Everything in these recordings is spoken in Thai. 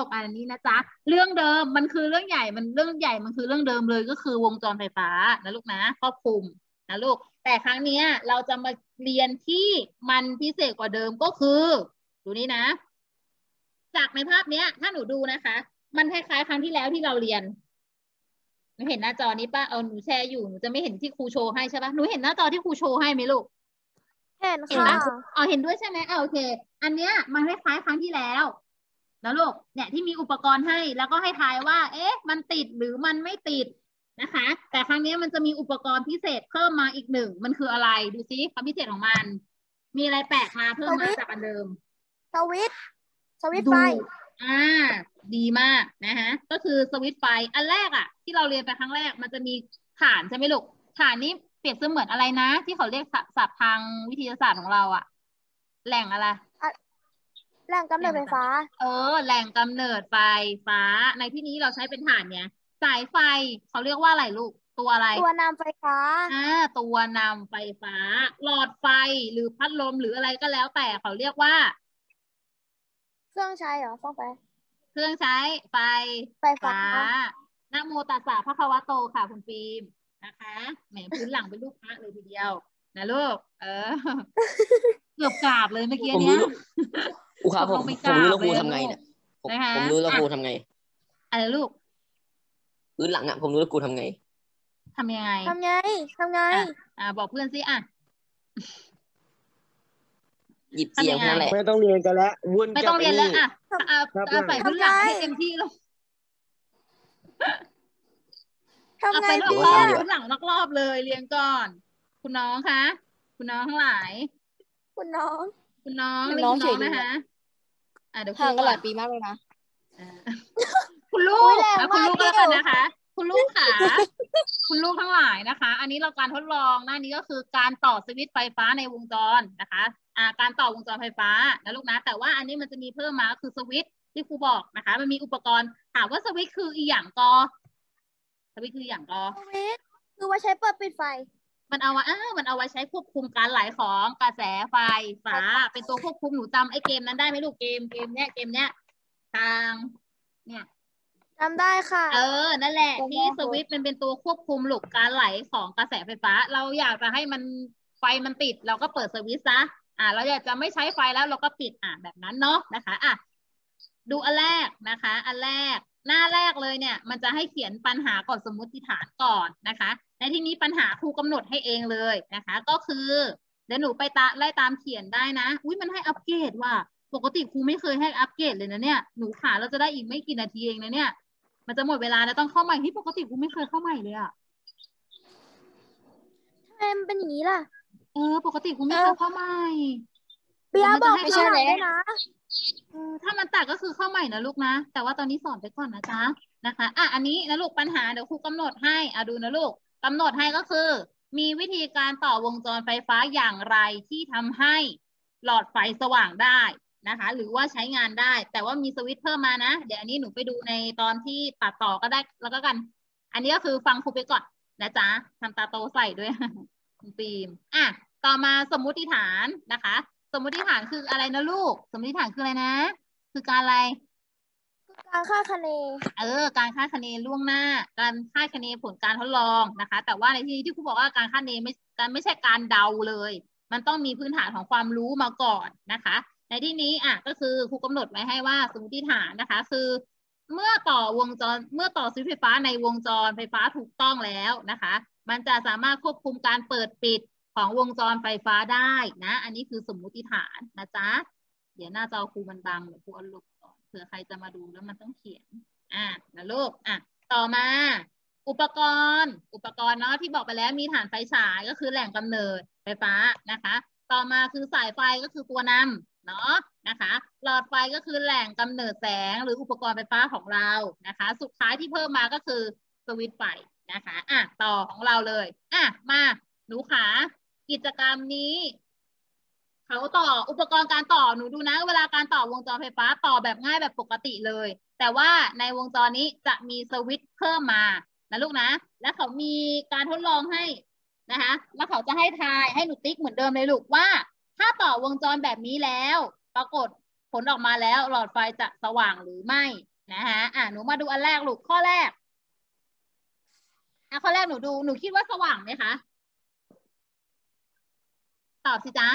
กอันนี้นะจ๊ะเรื่องเดิมมันคือเรื่องใหญ่มันเรื่องใหญ่มันคือเรื่องเดิมเลยก็คือวงจรไฟฟ้านะลูกนะครอบคลุมนะลูกแต่ครั้งนี้เราจะมาเรียนที่มันพิเศษกว่าเดิมก็คือดูนี่นะจากในภาพเนี้ยถ้าหนูดูนะคะมันคล้ายๆครั้งที่แล้วที่เราเรียนหนูเห็นหน้าจอนี้ป่ะหนูแชร์อยู่หนูจะไม่เห็นที่ครูโชว์ให้ใช่ป่ะหนูเห็นหน้าจอที่ครูโชว์ให้ไหมลูกเห็นเห็นค่ะปะเห็นด้วยใช่ไหมโอเคอันเนี้ยมันคล้ายๆครั้งที่แล้วแล้วลูกเนี่ยที่มีอุปกรณ์ให้แล้วก็ให้ทายว่าเอ๊ะมันติดหรือมันไม่ติดนะคะแต่ครั้งนี้มันจะมีอุปกรณ์พิเศษเพิ่มมาอีกหนึ่งมันคืออะไรดูซิความพิเศษของมันมีอะไรแปลกมาเพิ่มมาจากอันเดิมสวิตช์ไฟอ่าดีมากนะฮะก็คือสวิตช์ไฟอันแรกที่เราเรียนไปครั้งแรกมันจะมีฐานใช่ไหมลูกฐานนี้เปรียบเสมือนอะไรนะที่เขาเรียกศัพท์ทางวิทยาศาสตร์ของเราแหล่งอะไรแหล่งกำเนิดไฟฟ้าแหล่งกำเนิดไฟฟ้าในที่นี้เราใช้เป็นฐานเนี่ยสายไฟเขาเรียกว่าอะไรลูกตัวอะไรตัวนำไฟฟ้าตัวนำไฟฟ้าหลอดไฟหรือพัดลมหรืออะไรก็แล้วแต่เขาเรียกว่าเครื่องใช้เหรอฟังไปเครื่องใช้ไฟฟ้านะโมตัสสะภะคะวะโตค่ะคุณฟิล์มนะคะแหมพื้นหลังเป็นลูกพระเลยทีเดียวนะลูกเกือบกราบเลยเมื่อกี้เนี้ยครูครับผมรู้แล้วครูทำไงเนี่ยผมรู้แล้วครูทำไงอะไรลูกพื้นหลังผมรู้แล้วครูทำไงทำยังไงบอกเพื่อนสิหยิบเสียงนั่นแหละไม่ต้องเรียนกันแล้ววนไม่ต้องเรียนแล้วใส่พื้นหลังให้เต็มที่แล้วทำไงพื้นหลังรอบเลยเรียนก่อนคุณน้องคะคุณน้องทั้งหลายคุณน้องนะคะเดี๋ยวห่างกันหลายปีมากเลยนะคุณลูกก็แล้วกันนะคะคุณลูกค่ะคุณลูกทั้งหลายนะคะอันนี้เราการทดลองหน้านี้ก็คือการต่อสวิตช์ไฟฟ้าในวงจรนะคะการต่อวงจรไฟฟ้านะลูกนะแต่ว่าอันนี้มันจะมีเพิ่มมาคือสวิตช์ที่ครูบอกนะคะมันมีอุปกรณ์ถามว่าสวิตช์คืออีหยังสวิตช์คืออย่างสวิตช์คือว่าใช้เปิดปิดไฟมันเอาไว้ใช้ควบคุมการไหลของกระแสไฟฟ้าเป็นตัวควบคุมหนูจำไอ้เกมนั้นได้ไหมลูกเกมเนี้ยทางเนี่ยจำได้ค่ะนั่นแหละที่สวิตช์มันเป็นตัวควบคุมลูกการไหลของกระแสไฟฟ้าเราอยากจะให้มันไฟมันติดเราก็เปิดสวิตช์ซะเราอยากจะไม่ใช้ไฟแล้วเราก็ปิดแบบนั้นเนาะนะคะดูอันแรกนะคะอันแรกหน้าแรกเลยเนี่ยมันจะให้เขียนปัญหาก่อนสมมติฐานก่อนนะคะในที่นี้ปัญหาครูกำหนดให้เองเลยนะคะก็คือเดี๋ยวหนูไปไล่ตามเขียนได้นะอุ้ยมันให้อัปเกรดว่ะปกติครูไม่เคยให้อัปเกรดเลยนะเนี่ยหนูขาเราจะได้อีกไม่กี่นาทีเองนะเนี่ยมันจะหมดเวลาแล้วต้องเข้าใหม่ที่ปกติครูไม่เคยเข้าใหม่เลยทำไมมันเป็นอย่างนี้ล่ะปกติครูไม่เคยเข้าใหม่เปียบอกไม่ใช่เลยนะถ้ามันตัดก็คือเข้าใหม่นะลูกนะแต่ว่าตอนนี้สอนไปก่อนนะจ๊ะนะคะอันนี้นะลูกปัญหาเดี๋ยวครูกำหนดให้ดูนะลูกกำหนดให้ก็คือมีวิธีการต่อวงจรไฟฟ้าอย่างไรที่ทำให้หลอดไฟสว่างได้นะคะหรือว่าใช้งานได้แต่ว่ามีสวิตช์เพิ่มมานะเดี๋ยวอันนี้หนูไปดูในตอนที่ตัดต่อก็ได้แล้วก็กันอันนี้ก็คือฟังครูไปก่อนนะจ๊ะทำตาโตใส่ด้วยคุณฟิล์มต่อมาสมมุติฐานนะคะสมมติฐานคืออะไรนะลูกสมมติฐานคืออะไรนะคือการอะไรการคาดคะเนการคาดคะเนล่วงหน้าการคาดคะเนผลการทดลองนะคะแต่ว่าในที่นี้ที่ครูบอกว่าการคาดคะเนไม่ใช่การเดาเลยมันต้องมีพื้นฐานของความรู้มาก่อนนะคะในที่นี้ก็คือครูกำหนดไว้ให้ว่าสมมติฐานนะคะคือเมื่อต่อสวิตช์ไฟฟ้าในวงจรไฟฟ้าถูกต้องแล้วนะคะมันจะสามารถควบคุมการเปิดปิดของวงจรไฟฟ้าได้นะอันนี้คือสมมุติฐานนะจ๊ะเดี๋ยวหน้าจอครูมันบังเดี๋ยวครูเอาลบก่อนเผื่อใครจะมาดูแล้วมันต้องเขียนนะลูกต่อมาอุปกรณ์เนาะที่บอกไปแล้วมีฐานไฟฉายก็คือแหล่งกำเนิดไฟฟ้านะคะต่อมาคือสายไฟก็คือตัวนำเนาะนะคะหลอดไฟก็คือแหล่งกำเนิดแสงหรืออุปกรณ์ไฟฟ้าของเรานะคะสุดท้ายที่เพิ่มมาก็คือสวิตช์ไฟนะคะต่อของเราเลยมาหนูขากิจกรรมนี้เขาต่ออุปกรณ์การต่อหนูดูนะเวลาการต่อวงจรไฟฟ้าต่อแบบง่ายแบบปกติเลยแต่ว่าในวงจรนี้จะมีสวิตช์เพิ่มมานะลูกนะแล้วเขามีการทดลองให้นะคะแล้วเขาจะให้ทายให้หนูติ๊กเหมือนเดิมเลยลูกว่าถ้าต่อวงจรแบบนี้แล้วปรากฏผลออกมาแล้วหลอดไฟจะสว่างหรือไม่นะคะหนูมาดูอันแรกลูกข้อแรกข้อแรกหนูคิดว่าสว่างไหมคะตอบสิจ๊ะ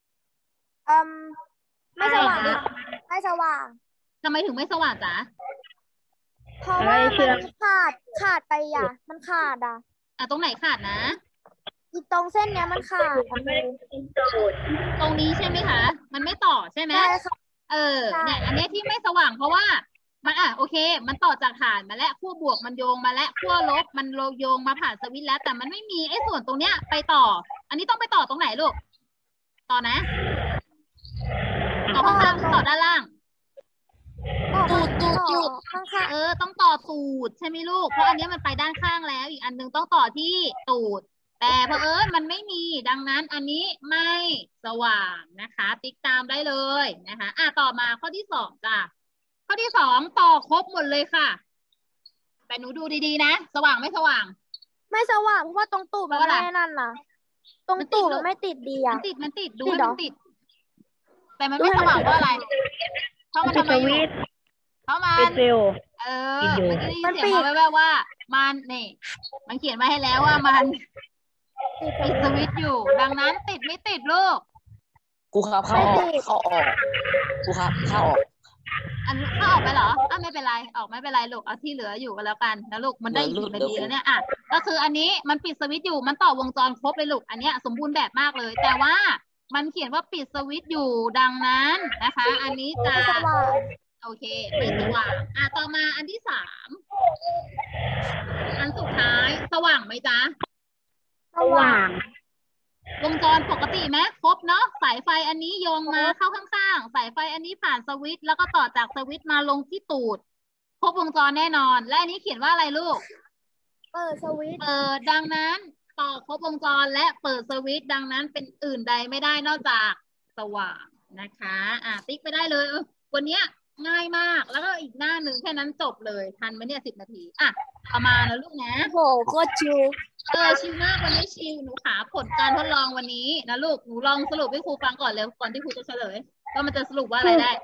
ไม่สว่างค่ะไม่สว่างทำไมถึงไม่สว่างจ๊ะเพราะว่ามันขาดไปมันขาดตรงไหนขาดนะอีตรงเส้นเนี้ยมันขาดตรงนี้ใช่ไหมคะมันไม่ต่อใช่ไหมเนี่ยอันนี้ที่ไม่สว่างเพราะว่ามันโอเคมันต่อจากฐานมาแล้วขั้วบวกมันโยงมาแล้วขั้วลบมันโยงมาผ่านสวิตช์แล้วแต่มันไม่มีไอ้ส่วนตรงเนี้ยไปต่ออันนี้ต้องไปต่อตรงไหนลูกต่อนะต่อข้างล่างต่อด้านล่างตูดข้างต้องต่อตูดใช่ไหมลูกเพราะอันนี้มันไปด้านข้างแล้วอีกอันนึงต้องต่อที่ตูดแต่เผอิญมันไม่มีดังนั้นอันนี้ไม่สว่างนะคะติ๊กตามได้เลยนะคะต่อมาข้อที่สองจ้ะข้อที่สองต่อครบหมดเลยค่ะแต่หนูดูดีๆนะสว่างไม่สว่างไม่สว่างเพราะว่าตรงตูดมันไม่นั่นนะตรงตูดมันไม่ติดดีมันติดดูให้มันติดแต่มันไม่สว่างเพราะอะไรเพราะมันทำไมเพราะมันเมื่อกี้ได้ยินเสียงมาแว่วๆว่ามันนี่มันเขียนมาให้แล้วว่ามันปิดสวิตช์อยู่ดังนั้นติดไม่ติดลูกครูครับเข้าออกครูครับเข้าออกเข้าออกไปเหรอไม่เป็นไรออกไม่เป็นไรลูกเอาที่เหลืออยู่กันแล้วกันนะลูกมันได้อีก10 นาทีแล้วเนี่ยก็คืออันนี้มันปิดสวิตช์อยู่มันต่อวงจรครบเลยลูกอันนี้สมบูรณ์แบบมากเลยแต่ว่ามันเขียนว่าปิดสวิตช์อยู่ดังนั้นนะคะอันนี้จะโอเคไม่สว่างต่อมาอันที่3อันสุดท้ายสว่างไหมจ๊ะสว่างวงจรปกติไหมครบเนาะสายไฟอันนี้โยงมาเข้าข้างๆสายไฟอันนี้ผ่านสวิตช์แล้วก็ต่อจากสวิตช์มาลงที่ตูดครบวงจรแน่นอนและอันนี้เขียนว่าอะไรลูกเปิดสวิตช์ดังนั้นต่อครบวงจรและเปิดสวิตช์ดังนั้นเป็นอื่นใดไม่ได้นอกจากสว่างนะคะติ๊กไปได้เลยวันนี้ง่ายมากแล้วก็อีกหน้าหนึ่งแค่นั้นจบเลยทันไหมเนี่ย10 นาทีเอามานะลูกนะโหก็ชิวชิวมากวันนี้ชิวหนูหาผลการทดลองวันนี้นะลูกหนูลองสรุปให้ครูฟังก่อนเลยก่อนที่ครูจะเฉลยว่ามันจะสรุปว่าอะไรได้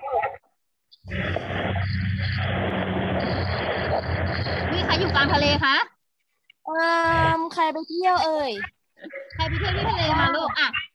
มีใครอยู่กลางทะเลคะใครไปเที่ยวใครไปเที่ยวที่ทะเลมาลูก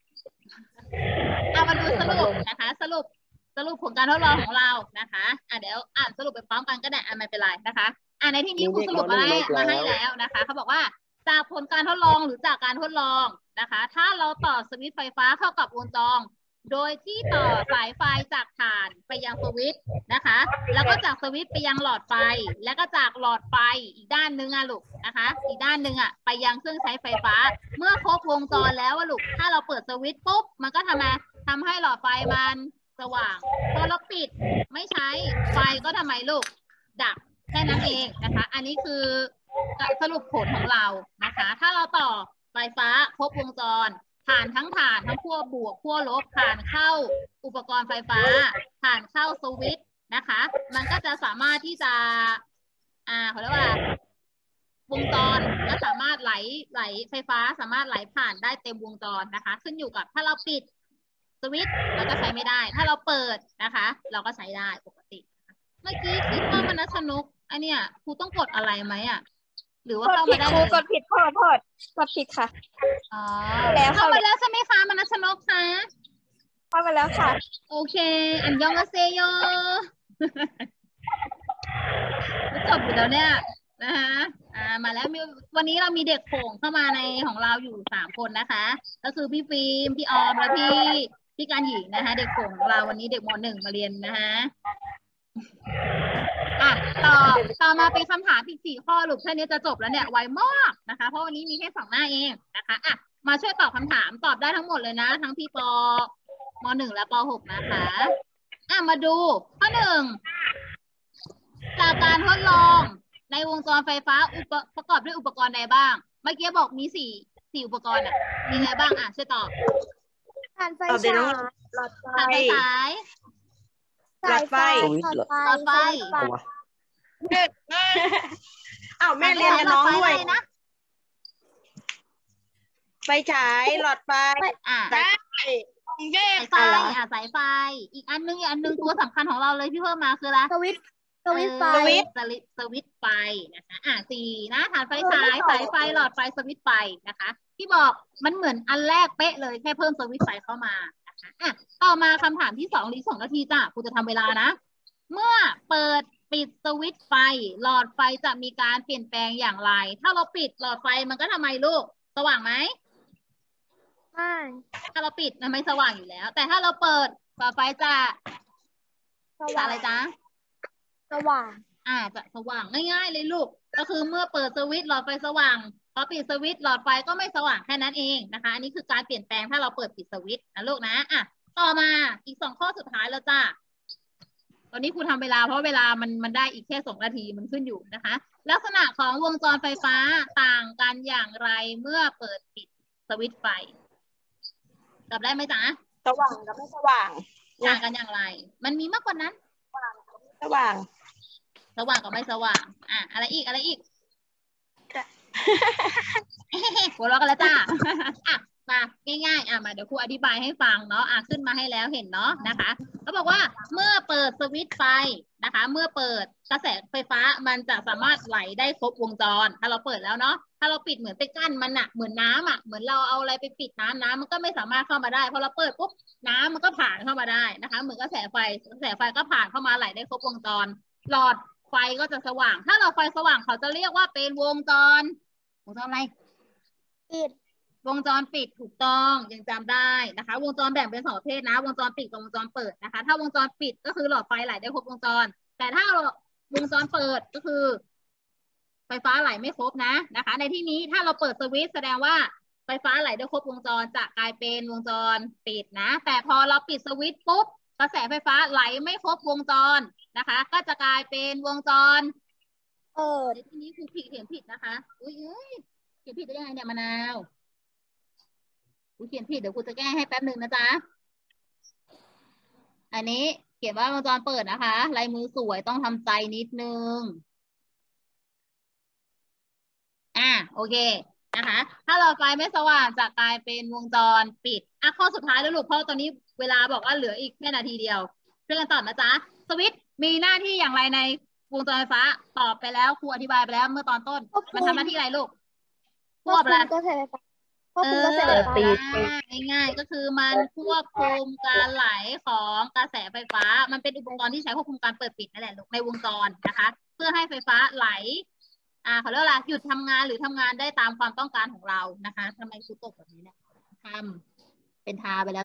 มาดูสรุปนะคะสรุปผลการทดลองของเรานะคะเดี๋ยวอ่านสรุปไปพร้อมกันก็ได้ไม่เป็นไรนะคะในที่นี้ครูสรุปมาให้แล้วนะคะเขาบอกว่าจากผลการทดลองหรือจากการทดลองนะคะถ้าเราต่อสวิตช์ไฟฟ้าเข้ากับวงจรโดยที่ต่อสายไฟจากฐานไปยังสวิตช์นะคะแล้วก็จากสวิตช์ไปยังหลอดไฟแล้วก็จากหลอดไฟอีกด้านนึงลูกนะคะอีกด้านนึงไปยังเครื่องใช้ไฟฟ้าเมื่อครบวงจรแล้วลูกถ้าเราเปิดสวิตช์ปุ๊บมันก็ทำให้หลอดไฟมันสว่างพอเราปิดไม่ใช้ไฟก็ทำไมลูกดับแค่นั้นเองนะคะอันนี้คือสรุปผลของเรานะคะถ้าเราต่อไฟฟ้าครบวงจรผ่านทั้งขั้วบวกขั้วลบผ่านเข้าอุปกรณ์ไฟฟ้าผ่านเข้าสวิตช์นะคะมันก็จะสามารถที่จะเขาเรียกว่าวงจรก็สามารถไหลไฟฟ้าสามารถไหลผ่านได้เต็มวงจรนะคะขึ้นอยู่กับถ้าเราปิดสวิตช์เราก็ใช้ไม่ได้ถ้าเราเปิดนะคะเราก็ใช้ได้ปกติเมื่อกี้คิดว่ามันสนุกอันเนี้ยครูต้องกดอะไรไหมหรือว่าเข้ามาได้เลยกดผิดกดผิดค่ะเข้ามาแล้วใช่ไหมคะมนัสนกคะเข้ามาแล้วค่ะโอเคอันยองอาเซโยจบอยู่แล้วเนี่ยนะคะมาแล้ววันนี้เรามีเด็กโขงเข้ามาในของเราอยู่3 คนนะคะก็คือพี่ฟิล์มพี่ออมและพี่การหญิงนะคะเด็กโขงของเราวันนี้เด็กม.1มาเรียนนะคะต่อมาเป็นคำถามอีก4 ข้อลูกแค่นี้จะจบแล้วเนี่ยไวมากนะคะเพราะวันนี้มีแค่2 หน้าเองนะคะมาช่วยตอบคำถามตอบได้ทั้งหมดเลยนะทั้งพี่ป.ม.1 และป.6 นะคะมาดูข้อ 1จากการทดลองในวงจรไฟฟ้าประกอบด้วยอุปกรณ์ใดบ้างเมื่อกี้บอกมี4อุปกรณ์มีอะไรบ้างช่วยตอบถ่านไฟฉายหลอดไฟถ่านไฟฉายหลอดไฟแม่เรียนกับน้องด้วยนะไฟฉายหลอดไฟสายไฟอีกอันนึงตัวสำคัญของเราเลยที่เพิ่มมาคืออะไรสวิตวิตช์ไฟสวิตช์ไฟนะคะสี่นะฐานไฟฉายสายไฟหลอดไฟสวิตช์ไฟนะคะที่บอกมันเหมือนอันแรกเป๊ะเลยแค่เพิ่มสวิตช์ไฟเข้ามานะคะต่อมาคำถามที่2 อีก 2 นาทีจ้ะครูจะทำเวลานะเมื่อเปิดปิดสวิตช์ไฟหลอดไฟจะมีการเปลี่ยนแปลงอย่างไรถ้าเราปิดหลอดไฟมันก็ทำไมลูกสว่างไหมไม่ถ้าเราปิดมันไม่สว่างอยู่แล้วแต่ถ้าเราเปิดหลอดไฟจะอะไรจ๊ะสว่างจะสว่างง่ายๆเลยลูกก็คือเมื่อเปิดสวิตช์หลอดไฟสว่างพอปิดสวิตช์หลอดไฟก็ไม่สว่างแค่นั้นเองนะคะอันนี้คือการเปลี่ยนแปลงถ้าเราเปิดปิดสวิตช์นะลูกนะต่อมาอีก2 ข้อสุดท้ายแล้วจ้าตอนนี้ครูทำเวลาเพราะเวลามันได้อีกแค่2 นาทีมันขึ้นอยู่นะคะลักษณะของวงจรไฟฟ้าต่างกันอย่างไรเมื่อเปิดปิดสวิตช์ไฟตอบได้ไหมจ๊ะสว่างกับไม่สว่างต่างกันอย่างไรมันมีมากกว่านั้นสว่างกับไม่สว่างอะไรอีกหัวเราะกันแล้วจ้ามาง่ายๆมาเดี๋ยวครูอธิบายให้ฟังเนาะขึ้นมาให้แล้วเห็นเนาะนะคะเขาบอกว่าเมื่อเปิดสวิตช์ไฟนะคะเมื่อเปิดกระแสไฟฟ้ามันจะสามารถไหลได้ครบวงจรถ้าเราเปิดแล้วเนาะถ้าเราปิดเหมือนไปกั้นมันเหมือนน้ำเหมือนเราเอาอะไรไปปิดน้ำมันก็ไม่สามารถเข้ามาได้พอเราเปิดปุ๊บน้ำมันก็ผ่านเข้ามาได้นะคะเหมือนกระแสไฟก็ผ่านเข้ามาไหลได้ครบวงจรหลอดไฟก็จะสว่างถ้าเราไฟสว่างเขาจะเรียกว่าเป็นวงจรอะไรปิดวงจรปิดถูกต้องยังจำได้นะคะวงจรแบ่งเป็น2 ประเภทนะวงจรปิดกับวงจรเปิดนะคะถ้าวงจรปิดก็คือหลอดไฟไหลได้ครบวงจรแต่ถ้าวงจรเปิดก็คือไฟฟ้าไหลไม่ครบนะคะในที่นี้ถ้าเราเปิดสวิตช์แสดงว่าไฟฟ้าไหลได้ครบวงจรจะกลายเป็นวงจรปิดนะแต่พอเราปิดสวิตช์ปุ๊บกระแสไฟฟ้าไหลไม่ครบวงจรนะคะก็จะกลายเป็นวงจรในที่นี้ครูเขียนผิดนะคะอุ้ยเขียนผิดได้ยังไงเนี่ยมะนาวครูเขียนผิดเดี๋ยวครูจะแก้ให้แป๊บหนึ่งนะจ๊ะอันนี้เขียนว่าวงจรเปิดนะคะลายมือสวยต้องทำใจนิดนึงโอเคนะคะถ้าเราไฟไม่สว่างจะกลายเป็นวงจรปิดข้อสุดท้ายแล้วลูกเพราะตอนนี้เวลาบอกว่าเหลืออีกแค่นาทีเดียวช่วยกันตอบนะจ๊ะสวิตช์มีหน้าที่อย่างไรในวงจรไฟฟ้าตอบไปแล้วครูอธิบายไปแล้วเมื่อตอนต้นมันทำหน้าที่อะไรลูกควบคุมกระแสไฟฟ้าง่ายๆก็คือมันควบคุมการไหลของกระแสไฟฟ้ามันเป็นอุปกรณ์ที่ใช้ควบคุมการเปิดปิดนั่นแหละลูกในวงจรนะคะเพื่อให้ไฟฟ้าไหลเขาเรียกว่าหยุดทำงานหรือทำงานได้ตามความต้องการของเรานะคะทำไมครูตกแบบนี้เนี่ยทำเป็นทาไปแล้ว